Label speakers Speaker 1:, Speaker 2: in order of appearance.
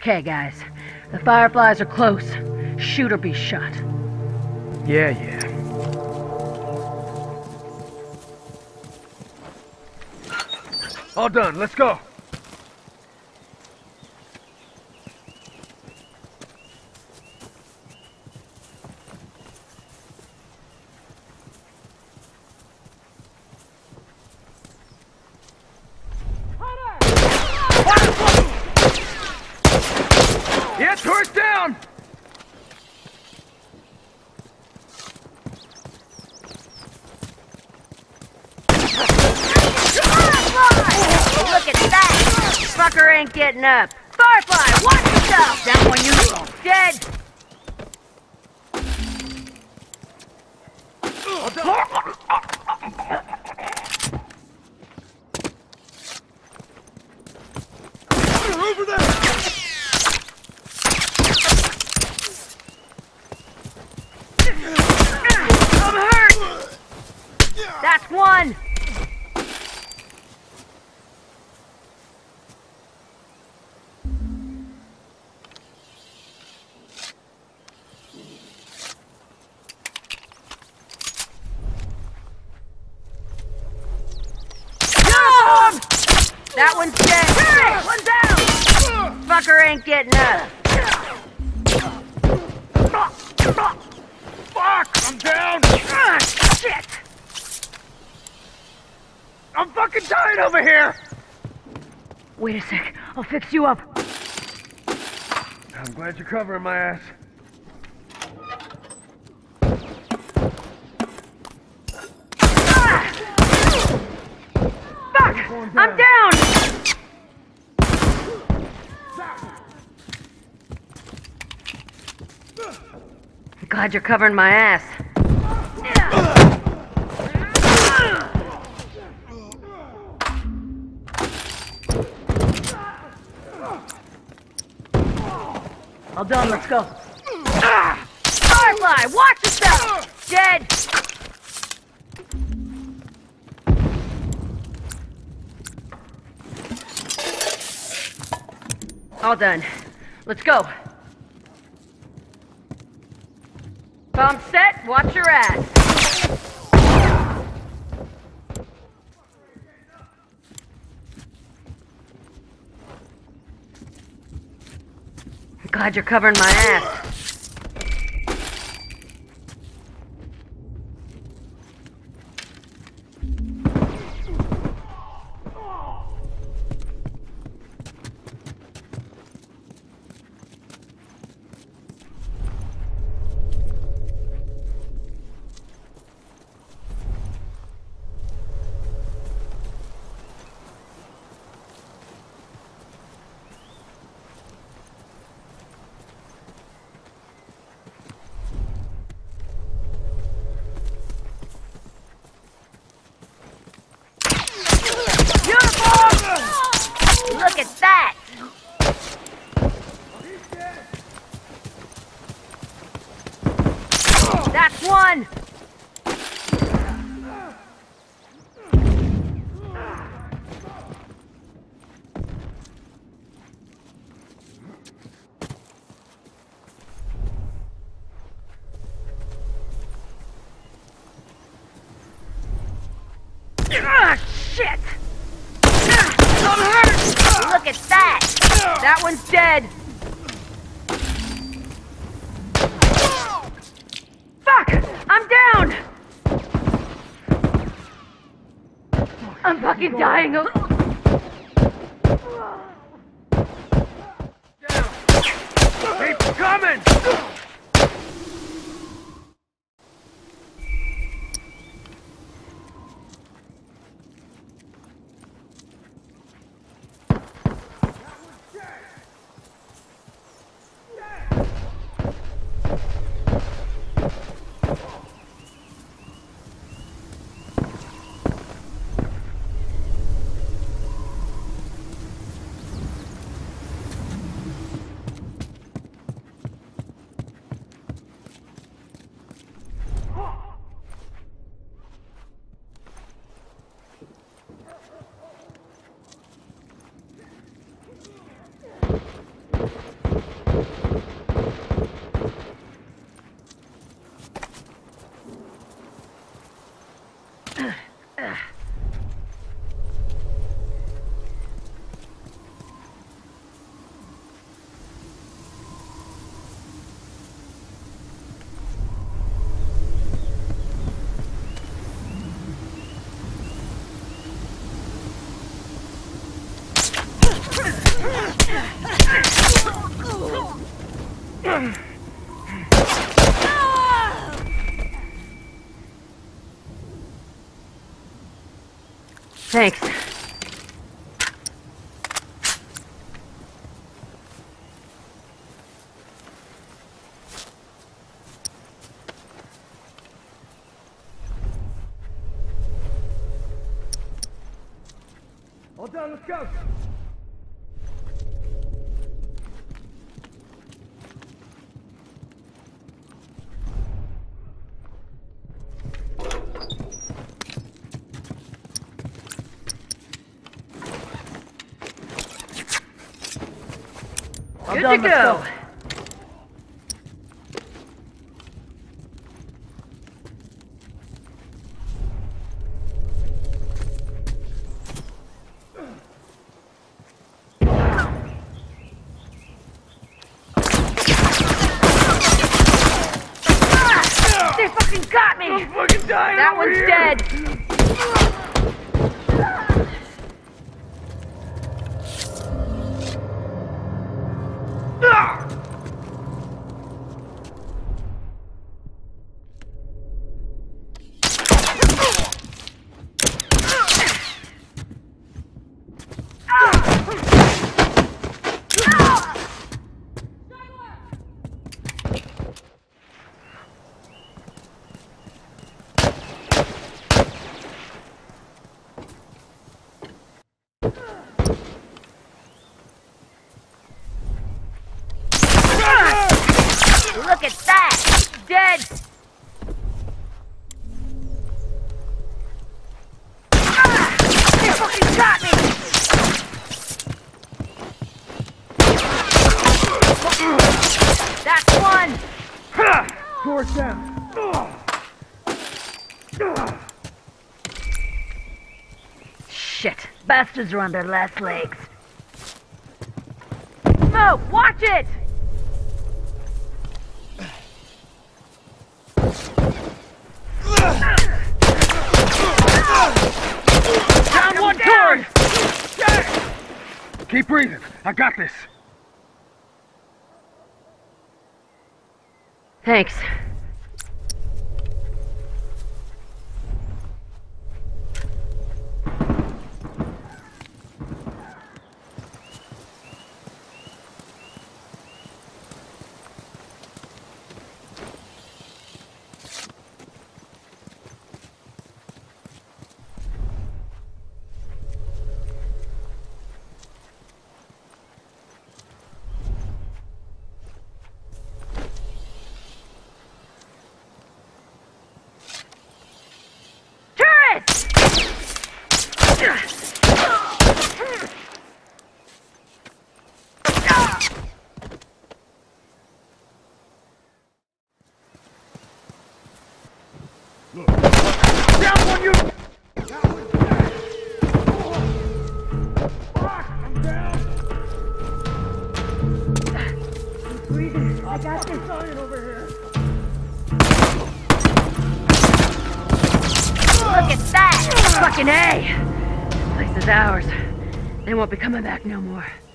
Speaker 1: Okay, guys. The Fireflies are close. Shoot or be shot.
Speaker 2: Yeah. All done, let's go. Yeah, tourist down!
Speaker 1: Look at that! Fucker ain't getting up. Firefly, watch yourself! That one you dead!
Speaker 2: Over there!
Speaker 1: I'm hurt! That's one! That one's dead! Hey, one down! Fucker ain't getting up.
Speaker 2: Fuck! I'm down!
Speaker 1: Shit!
Speaker 2: I'm fucking dying over here!
Speaker 1: Wait a sec. I'll fix you up.
Speaker 2: I'm glad you're covering my ass.
Speaker 1: Fuck! I'm down! I'm glad you're covering my ass. All done, let's go. Firefly, watch yourself! Dead! All done. Let's go. Bomb set, watch your ass. I'm glad you're covering my ass. Look at that! That's one! Ah, shit! I'm hurt! Look at that! That one's dead! Fuck! I'm down! I'm fucking dying of...
Speaker 2: Keep coming!
Speaker 1: Thanks.
Speaker 2: All done, let's go!
Speaker 1: Good to go. They fucking got me!
Speaker 2: I'm fucking dying
Speaker 1: That
Speaker 2: over
Speaker 1: one's
Speaker 2: here.
Speaker 1: dead. Look at that! Dead! They fucking got me! That's one!
Speaker 2: Door's down.
Speaker 1: Shit, bastards are on their last legs. Mo, watch it!
Speaker 2: Down one turret! Keep breathing. I got this.
Speaker 1: Thanks.
Speaker 2: Down one, you... That one's dead. Fuck, I'm down.
Speaker 1: Keep breathing. I got this.
Speaker 2: I'm dying over here.
Speaker 1: Look at that! Fucking A! This place is ours. They won't be coming back no more.